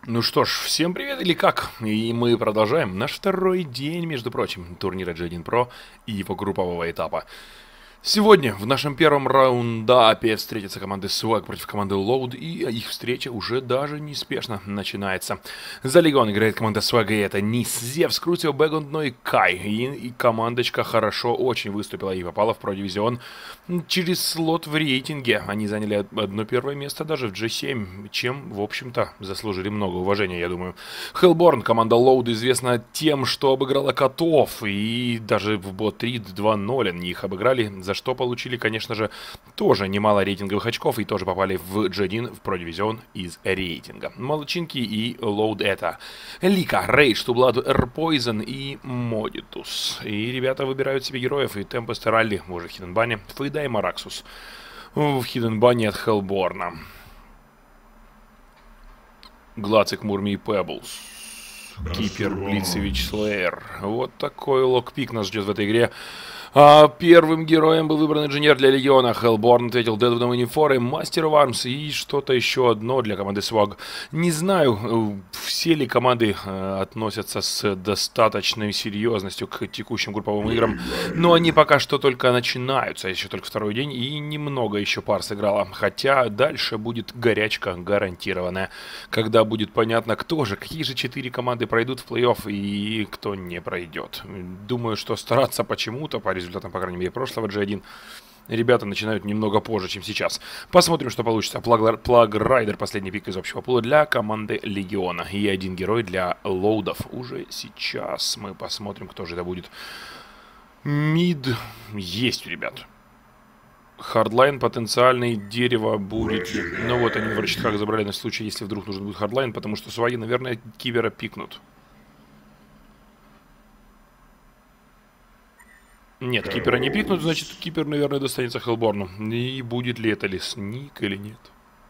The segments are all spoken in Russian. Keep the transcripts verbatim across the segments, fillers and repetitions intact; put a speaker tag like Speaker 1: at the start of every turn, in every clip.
Speaker 1: Ну что ж, всем привет или как? И мы продолжаем наш второй день, между прочим, турнира джи один про и его группового этапа. Сегодня в нашем первом раундапе встретятся команды Swag против команды Loud, и их встреча уже даже неспешно начинается. За Легион играет команда Swag, и это Низ, Зевс, Крутио, Бэгунд, но и Кай. И, и командочка хорошо очень выступила и попала в Про-дивизион через слот в рейтинге. Они заняли одно первое место даже в джи семь, чем, в общем-то, заслужили много уважения, я думаю. Hellborn, команда Loud, известна тем, что обыграла котов, и даже в бот три два ноль они их обыграли, за что получили, конечно же, тоже немало рейтинговых очков и тоже попали в джи один, в Про-дивизион из рейтинга. Молодчинки и Loud это Лика, Рейдж, Тублад, Эрпойзен и Модитус. И ребята выбирают себе героев, и Темпест и Ралли уже в Хиденбане, Фейда и Мараксус в Хиденбане от Хеллборна. Глацик, Мурми и Пеблс. Кипер, Блицевич, Слеер. Вот такой локпик нас ждет в этой игре. А первым героем был выбран инженер для Легиона. Hellborn ответил Дедвудом и Нефорой, Мастер of Arms и что-то еще одно для команды Swag. Не знаю, все ли команды э, относятся с достаточной серьезностью к текущим групповым играм, но они пока что только начинаются, еще только второй день, и немного еще пар сыграло. Хотя дальше будет горячка гарантированная, когда будет понятно, кто же, какие же четыре команды пройдут в плей-офф и кто не пройдет. Думаю, что стараться почему-то по результатам, по крайней мере, прошлого джи один, ребята начинают немного позже, чем сейчас. Посмотрим, что получится. Плаг Райдер, последний пик из общего пула для команды Легиона. И один герой для лоудов. Уже сейчас мы посмотрим, кто же это будет. Мид есть у ребят. Хардлайн потенциальный, дерево будет. Ну вот они в рычагах забрали на случай, если вдруг нужен будет хардлайн, потому что сваги, наверное, кибера пикнут. Нет, кипера не пикнут, значит, кипер, наверное, достанется Хеллборну. И будет ли это лесник или нет?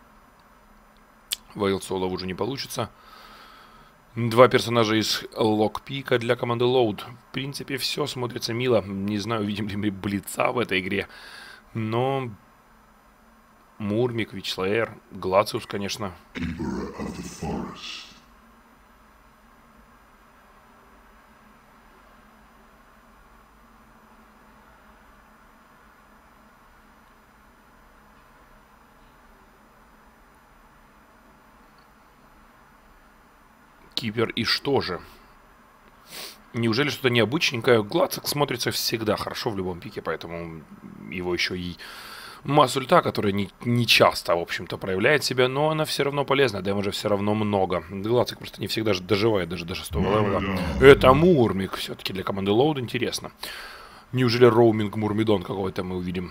Speaker 1: Вейл Соло уже не получится. Два персонажа из локпика для команды Loud. В принципе, все смотрится мило. Не знаю, видим ли мы Блица в этой игре. Но Мурмик, Вичслеер, Глациус, конечно. Кипер и что же? Неужели что-то необычненькое? Глацик смотрится всегда хорошо в любом пике, поэтому его еще и масса ульта, которая не, не часто, в общем-то, проявляет себя, но она все равно полезна, дэмэджа все равно много. Глацик просто не всегда доживает даже до шестого левела. Это Мурмик все-таки для команды Loud, интересно. Неужели роуминг Мурмидон какой-то мы увидим?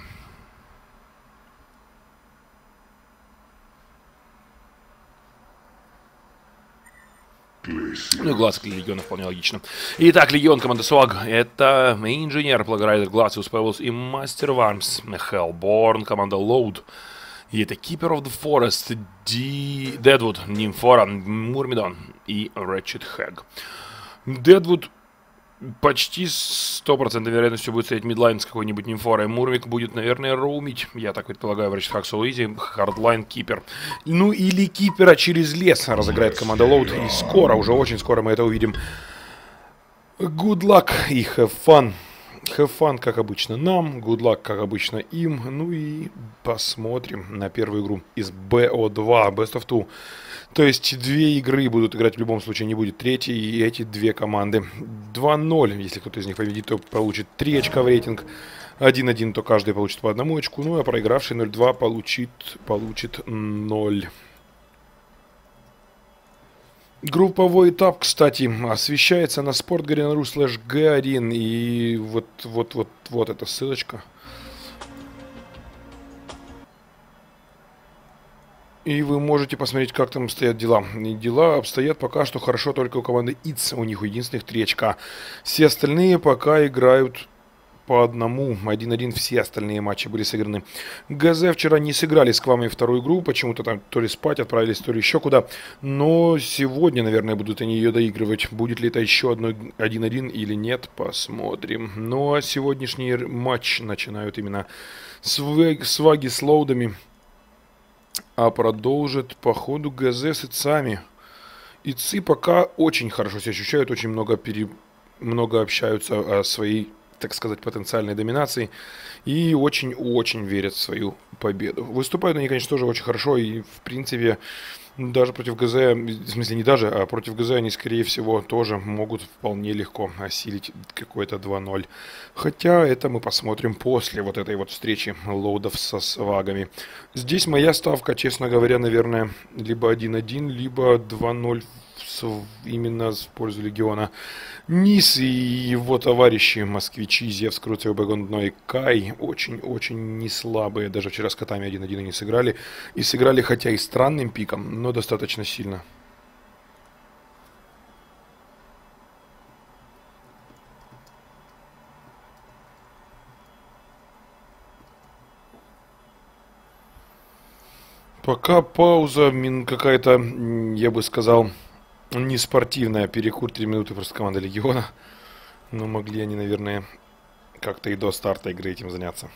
Speaker 1: Ну, Глацик для Легиона вполне логично. Итак, Легион, команда Swag. Это инженер, Плаграйдер, Глациус, Пеблс и Мастер of Arms. Hellborn, команда Loud. И это Keeper of the Forest, Ди... Дедвуд, Нимфора, Мурмидон и Ratchet Hag. Дедвуд почти сто процентов вероятностью будет стоять мидлайн с какой-нибудь Нимфорой. Мурмик будет, наверное, роумить. Я так предполагаю, в Ratchet Hag Soul Easy, Хардлайн, Кипер. Ну или Кипера через лес разыграет команда Loud. И скоро, уже очень скоро мы это увидим. Good luck и have fun. Have fun, как обычно, нам. Good luck, как обычно, им. Ну и посмотрим на первую игру из би о два, Best of Two. То есть две игры будут играть в любом случае, не будет третьей, и эти две команды. два ноль, если кто-то из них победит, то получит три очка в рейтинг. один один, то каждый получит по одному очку. Ну а проигравший ноль два получит, получит ноль. Групповой этап, кстати, освещается на спортгарена.ру слэш джи один. И вот, вот, вот, вот эта ссылочка. И вы можете посмотреть, как там стоят дела. И дела обстоят пока что хорошо только у команды ИЦ. У них у единственных три очка. Все остальные пока играют по одному. один один все остальные матчи были сыграны. ГЗ вчера не сыграли с Квамой вторую игру. Почему-то там то ли спать отправились, то ли еще куда. Но сегодня, наверное, будут они ее доигрывать. Будет ли это еще одно один один или нет, посмотрим. Ну а сегодняшний матч начинают именно сваги с лоудами. А продолжит по ходу ГЗ с ицами. Ицы пока очень хорошо себя ощущают, очень много, пере... много общаются о своей, так сказать, потенциальной доминации. И очень-очень верят в свою победу. Выступают они, конечно, тоже очень хорошо. И, в принципе, даже против ГЗ, в смысле не даже, а против ГЗ они, скорее всего, тоже могут вполне легко осилить какой-то два ноль. Хотя это мы посмотрим после вот этой вот встречи лоудов со свагами. Здесь моя ставка, честно говоря, наверное, либо один один, либо два ноль именно в пользу Легиона. Низ и его товарищи, москвичи, Зевс, Круцев, Багондно и Кай очень-очень не слабые. Даже вчера с котами один один они сыграли. И сыграли хотя и странным пиком, но достаточно сильно. Пока пауза какая-то, я бы сказал, не спортивная. Перекур три минуты просто команда Легиона. Но могли они, наверное, как-то и до старта игры этим заняться.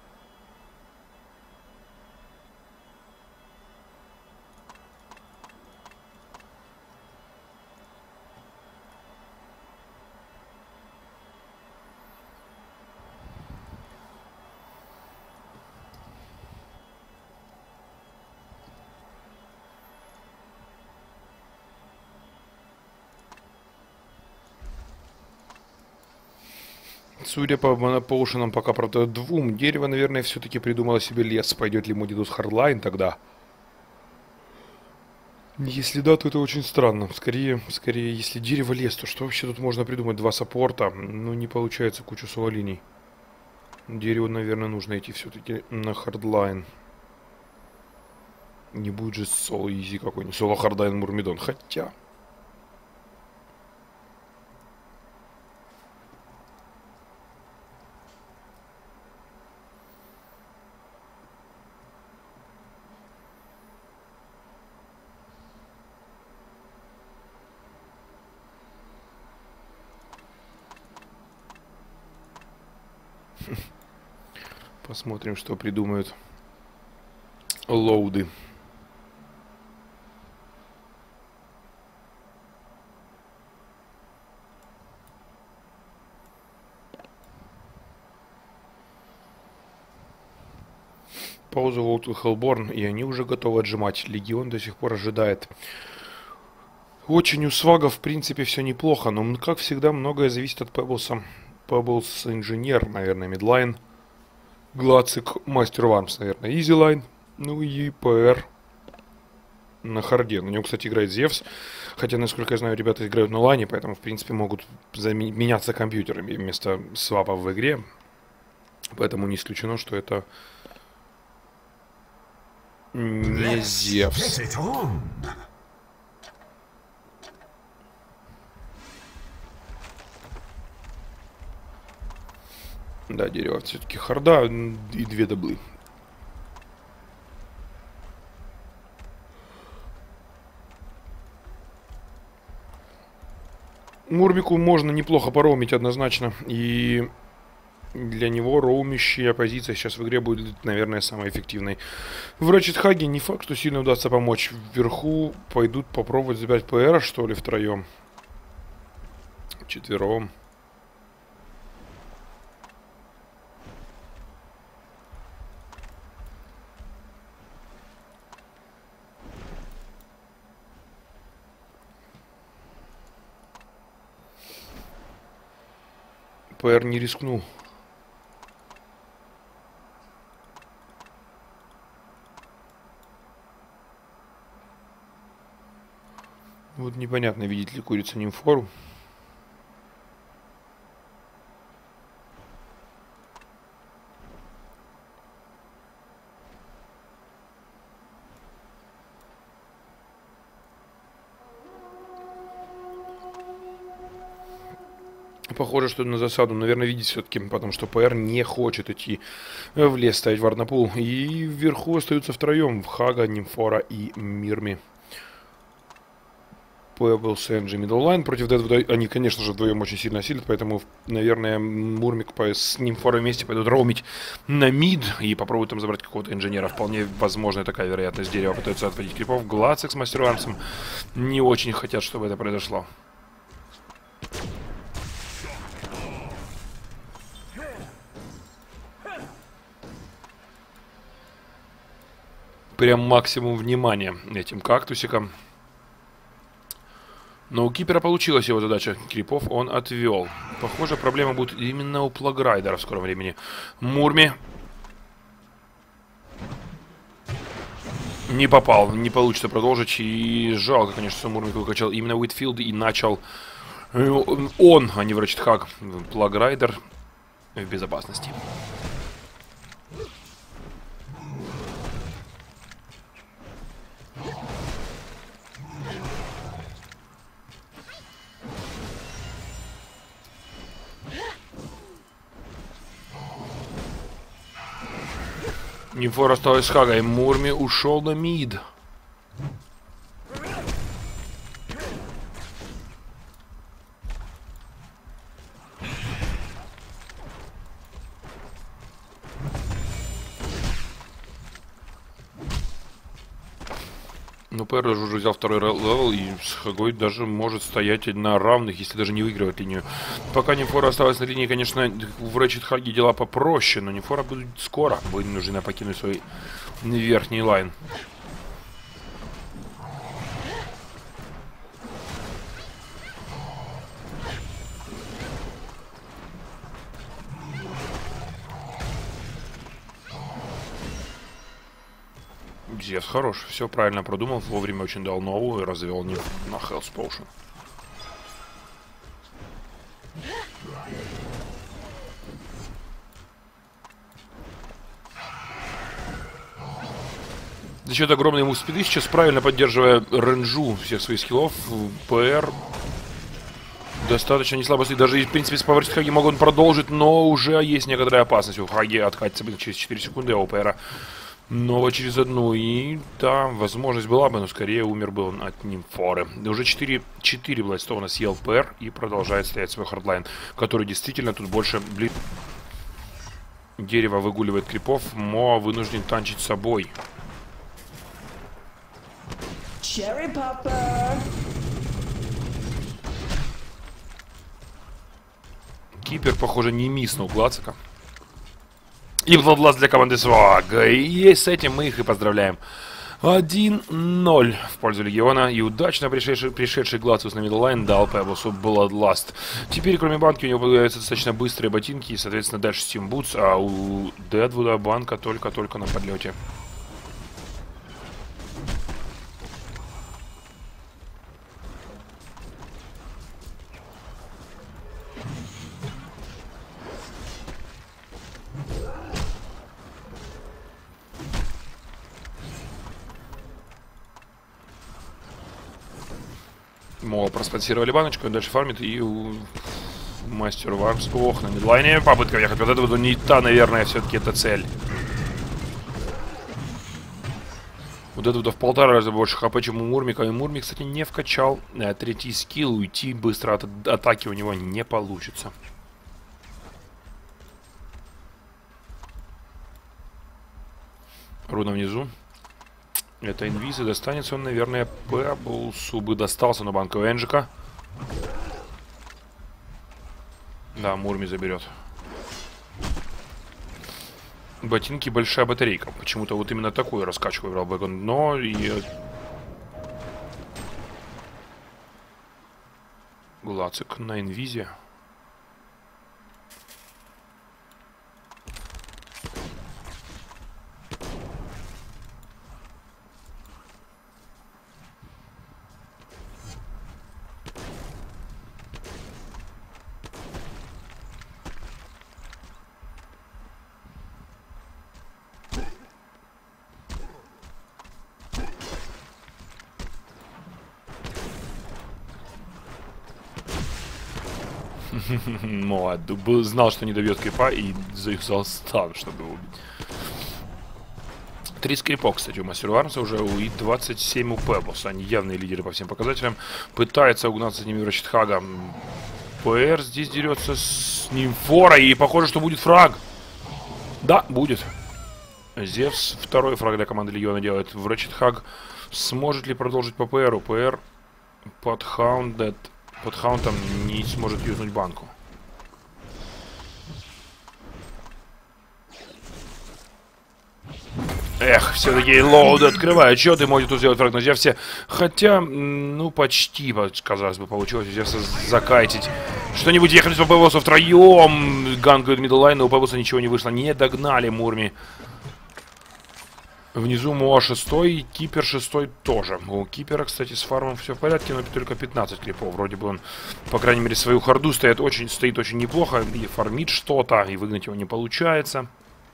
Speaker 1: Судя по монопоушенам, пока, правда, двум. Дерево, наверное, все-таки придумало себе лес. Пойдет ли Мудидус Хардлайн тогда? Если да, то это очень странно. Скорее, скорее, если дерево лес, то что вообще тут можно придумать? Два саппорта. Ну, не получается кучу соло-линий. Дереву, наверное, нужно идти все-таки на Хардлайн. Не будет же соло-изи какой-нибудь. Соло-Хардлайн Мурмидон. Хотя... Посмотрим, что придумают лоуды. Паузу Лоуд и Хеллборн, и они уже готовы отжимать. Легион до сих пор ожидает. Очень у свагов, в принципе, все неплохо, но, как всегда, многое зависит от Пеблса. Пеблс инженер, наверное, мидлайн. Глацик, мастер вармс, наверное, изилайн. Ну и ПР на харде. На нем, кстати, играет Зевс. Хотя, насколько я знаю, ребята играют на лане, поэтому, в принципе, могут меняться компьютерами вместо свапов в игре. Поэтому не исключено, что это не Зевс. Да, дерево все-таки харда и две даблы. Мурмику можно неплохо пороумить однозначно. И для него роумящая позиция сейчас в игре будет, наверное, самой эффективной. В Рачетхаге не факт, что сильно удастся помочь. Вверху пойдут попробовать забирать ПР, что ли, втроем. Четвером. ПР не рискнул. Вот непонятно, видит ли курица нимфору. Похоже, что на засаду, наверное, видит все-таки, потому что ПР не хочет идти в лес ставить варнапул. И вверху остаются втроем: Хага, Нимфора и Мирми. Pebbles и Энджи Middle Line. Против Дэдвуда они, конечно же, вдвоем очень сильно осилят, поэтому, наверное, Мурмик с Нимфорой вместе пойдут роумить на мид и попробуют там забрать какого-то инженера. Вполне возможная такая вероятность. Дерево пытаются отводить крипов. Глацик с Мастеру Армсом не очень хотят, чтобы это произошло. Прям максимум внимания этим кактусикам. Но у Кипера получилась его задача. Крипов он отвел. Похоже, проблема будет именно у Плаграйдера в скором времени. Мурми. Не попал. Не получится продолжить. И жалко, конечно, что Мурмик выкачал именно Уитфилд и начал он, а не Врачтхак. Плаграйдер в безопасности. Нимфора осталась с Хагой. Мурми ушел на мид. Ну, Пэр уже взял второй левел, и с Хагой даже может стоять на равных, если даже не выигрывать линию. Пока Нимфора осталась на линии, конечно, в Рэчет Хаге дела попроще, но Нимфора будет скоро вынуждена покинуть свой верхний лайн. Зевс хорош, все правильно продумал, вовремя очень дал новую и развел не на Hell's Potion. За счет огромной ему спиды, сейчас правильно поддерживая ренджу всех своих скиллов, ПР достаточно не слабо стоит. Даже, в принципе, с Паверс Хаги могут продолжить, но уже есть некоторая опасность. У Хаги откатится через четыре секунды, а у ПРа Нова через одну. И да, возможность была бы, но скорее умер бы он от Нимфоры. Уже четыре Бладстоуна съел ПР и продолжает стоять свой хардлайн, который действительно тут больше бли... Дерево выгуливает крипов. Мо вынужден танчить с собой. Кипер, похоже, не мисснул Глацика. И Bloodlust для команды Свага. И с этим мы их и поздравляем. один ноль в пользу Легиона. И удачно пришедший, пришедший Глациус на мидлайн дал Пеблсу Bloodlust. Теперь, кроме банки, у него появляются достаточно быстрые ботинки. И, соответственно, дальше Steam Boots. А у Дэдвуда банка только-только на подлете. Мо проспонсировали баночку, он дальше фармит, и у Мастеру Вармс. Ох, на мидлайне попытка въехать. Вот это вот не та, наверное, все-таки это цель. Вот это вот в полтора раза больше хп, чем у Мурмика. И Мурмик, кстати, не вкачал а, третий скилл. Уйти быстро от атаки у него не получится. Руна внизу. Это инвиз, и достанется он, наверное, Пеблсу бы достался на банку Энджика. Да, Мурми заберет. Ботинки, большая батарейка. Почему-то вот именно такую раскачку выбрал Бэгон. Но и... Глацик на инвизе. Молод. Знал, что не добьет крипа, и завязал стан, чтобы его убить. три скрипа, кстати, у Мастера Армса уже, и двадцать семь у Пеблса. Они явные лидеры по всем показателям. Пытается угнаться с ними Ratchet Hag. ПР здесь дерется с Нимфорой, и похоже, что будет фраг. Да, будет. Зевс второй фраг для команды Легиона делает. В Ratchet Hag сможет ли продолжить по ПРу? ПР под Хаундед, под Хаунтом не сможет юзнуть банку. Эх, все-таки лоуды открывают. Что ты можешь тут сделать фраг на Зевсе? Хотя, ну, почти, казалось бы, получилось у Зевса закайтить. Что-нибудь ехали по Пеблсу втроем. Ганкают миддлайн, но у Пеблса ничего не вышло. Не догнали Мурми. Внизу Моа шестой, Кипер шестой тоже. У Кипера, кстати, с фармом все в порядке, но только пятнадцать клипов. Вроде бы он, по крайней мере, свою харду стоит очень, стоит очень неплохо. И фармит что-то, и выгнать его не получается.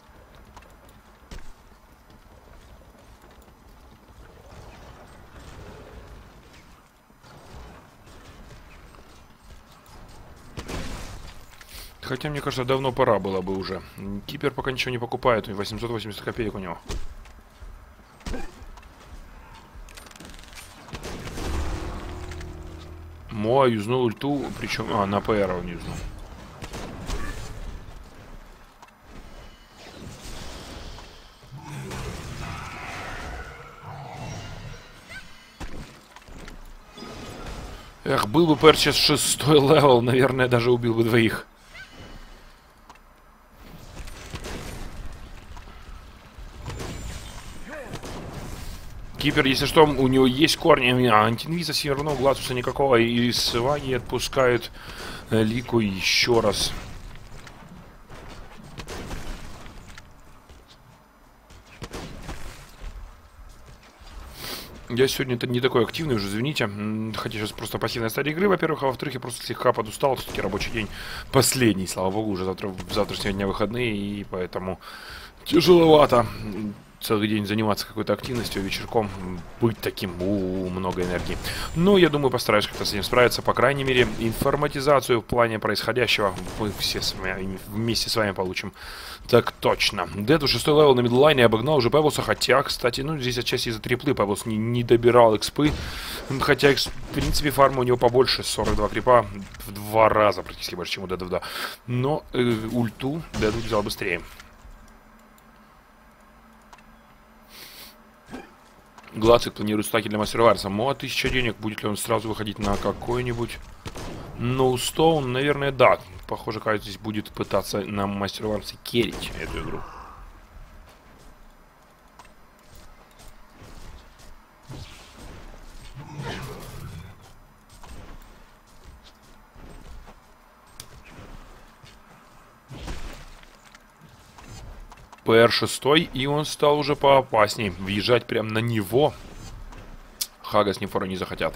Speaker 1: Хотя, мне кажется, давно пора было бы уже. Кипер пока ничего не покупает, восемьсот восемьдесят копеек у него. Моа юзнул ульту, причем... А, на ПР он юзнул. Эх, был бы ПР сейчас шестой левел, наверное, даже убил бы двоих. Кипер, если что, у него есть корни, а антинвиза все равно, Глацуса никакого, и Сваги отпускают Лику еще раз. Я сегодня-то не такой активный уже, извините. Хотя сейчас просто пассивная стадия игры, во-первых, а во-вторых, я просто слегка подустал. Все-таки рабочий день последний, слава богу, уже завтра, завтрашнего дня выходные, и поэтому тяжеловато целый день заниматься какой-то активностью, вечерком быть таким, у, -у, -у много энергии. Но я думаю, постараюсь как-то с этим справиться. По крайней мере, информатизацию в плане происходящего мы все с вами, вместе с вами получим. Так точно. Дэд шестой левел на мидлайне обогнал уже Пеблса, хотя, кстати, ну здесь отчасти из-за триплы Пеблс не, не добирал экспы. Хотя, в принципе, фарма у него побольше, сорок два крипа, в два раза практически больше, чем у Дэда, да. Но э, ульту Дэд взял быстрее. Глацик планирует стаки для Мастера Варса. Моа тысяча денег. Будет ли он сразу выходить на какой-нибудь ноустоун? Наверное, да. Похоже, кажется, здесь будет пытаться на Мастера Варсе керрить эту игру. ПР шестой, и он стал уже поопасней. Въезжать прямо на него Хага с Нимфорой не захотят.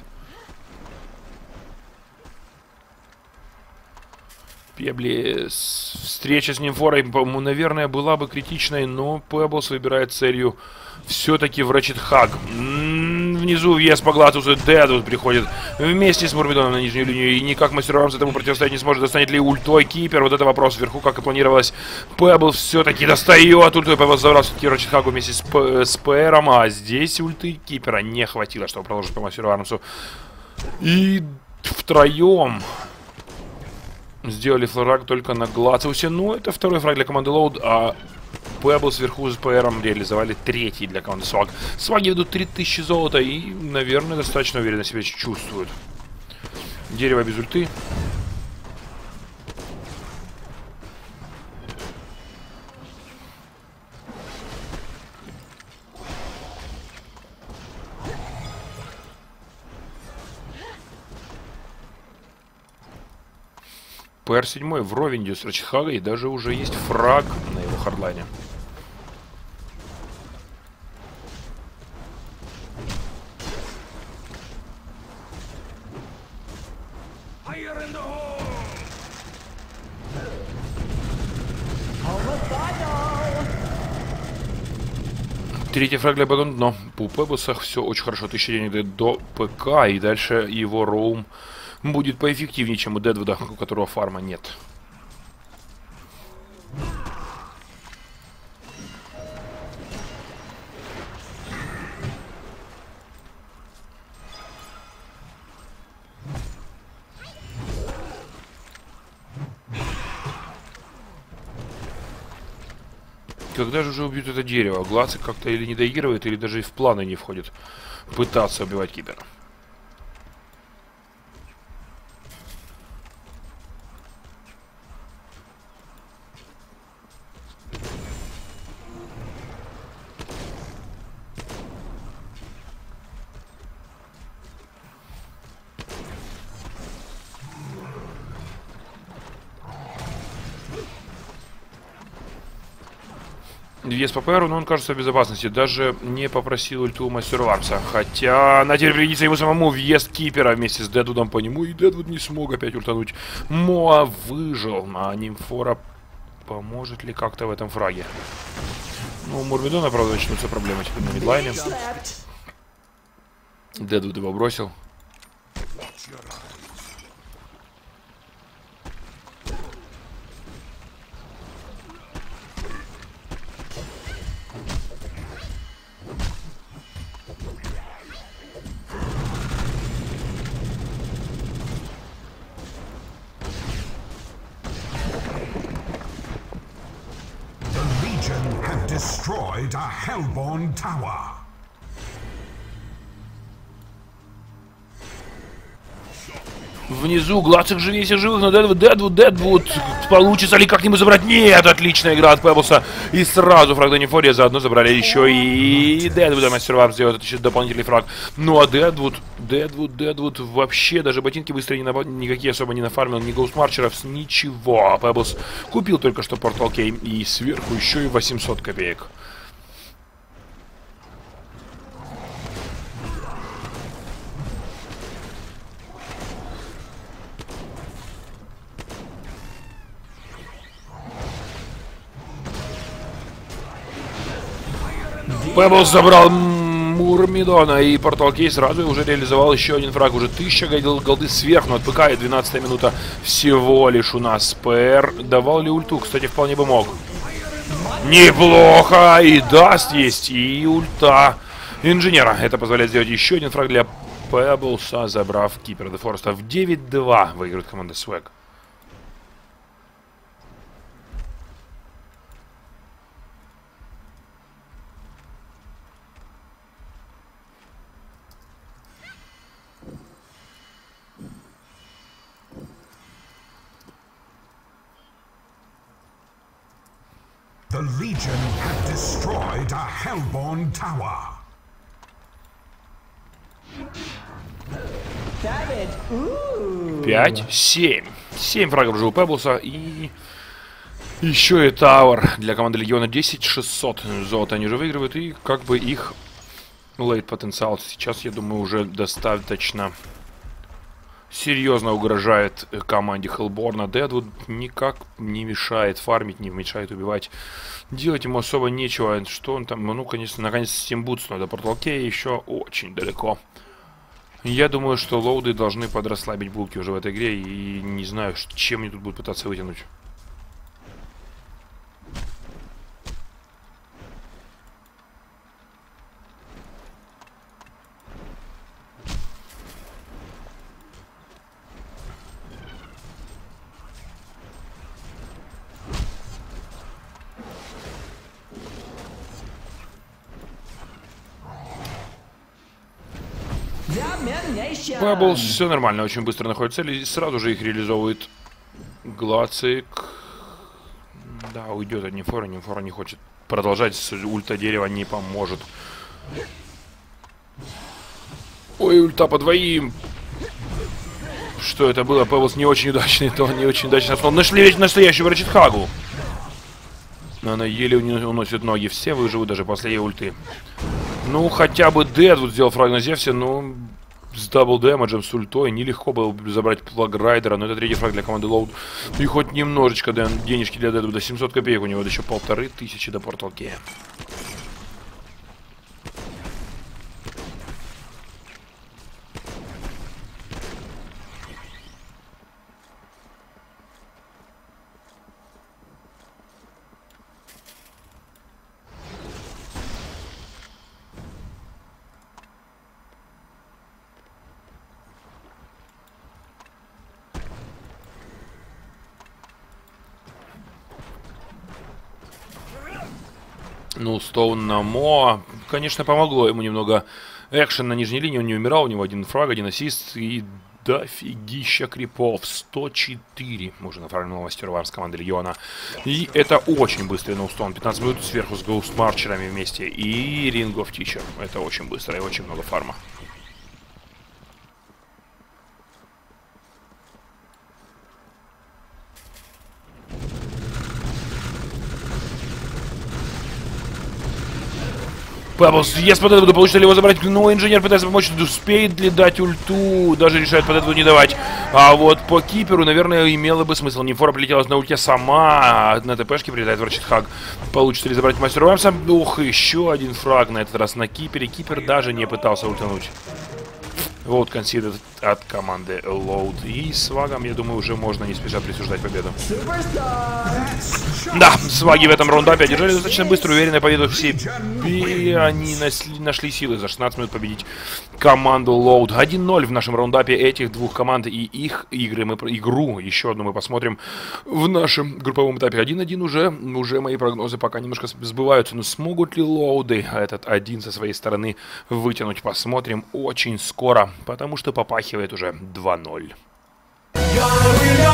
Speaker 1: Пеблис. Встреча с Нимфорой, наверное, была бы критичной, но Пеблс выбирает целью все-таки в Ratchet Hag. Внизу въезд по Глацусу, Дэду приходит вместе с Мурмидоном на нижнюю линию. И никак Мастер Армс этому противостоять не сможет. Достанет ли ультой Кипер? Вот это вопрос вверху, как и планировалось. Пеблс все-таки достает ультой. Пеблс забрал все-таки Ratchet Hag вместе с, с ПРом. А здесь ульты Кипера не хватило, чтобы продолжить по Мастеру Армсу. И втроем сделали фраг только на Глацусе. Ну, это второй фраг для команды Loud, а Пебл сверху с ПРом реализовали третий для команды Сваг. Сваги ведут три тысячи золота и, наверное, достаточно уверенно себя чувствуют. Дерево без ульты. ПР семь вровень идет с Ratchet Hag, и даже уже есть фраг на его хардлайне. Третий фраг для Бадон, но у Пеблса все очень хорошо. Тысяча денег до ПК, и дальше его роум будет поэффективнее, чем у Дэдвуда, у которого фарма нет. Когда же уже убьют это дерево? Глацик как-то или не доигрывает, или даже и в планы не входит пытаться убивать Кипера. Вес по ПРу, но он кажется в безопасности. Даже не попросил ульту Мастера Варпса. Хотя на теперь придется ему самому въезд Кипера вместе с Дедвудом по нему. И Дедвуд не смог опять ультануть. Моа выжил. А Нимфора поможет ли как-то в этом фраге? Ну, у Мурмидона, правда, начнутся проблемы теперь на мидлайне. Дедвуд его бросил.
Speaker 2: Destroyed a Hellborn tower.
Speaker 1: Внизу Глацик живее всех живых, но Дедвуд, Дедвуд, Дедвуд. Получится ли как-нибудь забрать? Нет, отличная игра от Пеблса. И сразу фраг Данифория, заодно забрали еще и Дедвуда. Мастер Варп сделает еще дополнительный фраг. Ну а Дедвуд, Дедвуд, Дедвуд вообще даже ботинки быстрее не на... никакие особо не нафармил, ни Гоустмарчеров, ничего. Пеблс купил только что Портал Кей и сверху еще и восемьсот копеек. Пеблс забрал Мурмидона, и Портал Кей сразу уже реализовал еще один фраг. Уже тысяча голды сверху, но отпыкает. двенадцатая минута всего лишь у нас. ПР давал ли ульту? Кстати, вполне бы мог. Неплохо! И даст есть, и ульта инженера. Это позволяет сделать еще один фраг для Пеблса, забрав Кипера де Фореста. В девять-два выиграет команда Swag.
Speaker 2: The Legion have destroyed a Hellborn tower.
Speaker 1: пять, семь. семь фрагов уже у Пеблса. И еще и Тауэр для команды Легиона. десять шестьсот золота они уже выигрывают. И как бы их лейт потенциал сейчас, я думаю, уже достаточно серьезно угрожает команде Хеллборна. Дедвуд никак не мешает фармить, не мешает убивать. Делать ему особо нечего. Что он там? Ну, конечно, наконец стимбутс, но до Портал Кей еще очень далеко. Я думаю, что лоуды должны подрасслабить булки уже в этой игре. И не знаю, чем они тут будут пытаться вытянуть. Пеблс все нормально, очень быстро находит цели и сразу же их реализовывает. Глацик. Да, уйдет от Нимфора. Нимфора не хочет продолжать. Ульта дерева не поможет. Ой, ульта по двоим. Что это было? Пеблс не очень удачный, то не очень удачный. Нашли ведь настоящую Рачетхагу. Но она еле уносит ноги. Все выживут даже после ее ульты. Ну, хотя бы Дедвуд сделал фраг на Зевсе, но с дабл дэмэджем, с ультой нелегко было забрать Плаграйдера, но это третий фраг для команды Лоуд. И хоть немножечко денежки для Дедвуда, семьсот копеек, у него еще полторы тысячи до Портал Кея. Ну, Стоун на Мо, конечно, помогло ему немного экшен на нижней линии. Он не умирал, у него один фраг, один ассист и дофигища крипов. сто четыре уже направлено мастер варс команды Легиона. И это очень быстрый ноустон. пятнадцать минут сверху с гоустмарчерами вместе. И Ring of Teacher. Это очень быстро и очень много фарма. Пеблс, есть под это, получится ли его забрать, но инженер пытается помочь, успеет ли дать ульту, даже решает под это не давать. А вот по Киперу, наверное, имело бы смысл. Нефора прилетелась на ульте сама, на ТПшке прилетает Варчитхаг. Получится ли забрать Мастер Варса? Ух, еще один фраг на этот раз на Кипере. Кипер даже не пытался ультануть. Вот консидер от команды Loud. И с Вагом, я думаю, уже можно не спеша присуждать победу. Да, Сваги в этом раундапе одержали достаточно быстро, уверенную победу в себе. Они нашли, нашли силы за шестнадцать минут победить команду Loud. один ноль в нашем раундапе этих двух команд и их игры. Мы, игру еще одну мы посмотрим в нашем групповом этапе. один один уже, уже мои прогнозы пока немножко сбываются. Но смогут ли Лоуды этот один со своей стороны вытянуть? Посмотрим очень скоро. Потому что попахивает уже два ноль.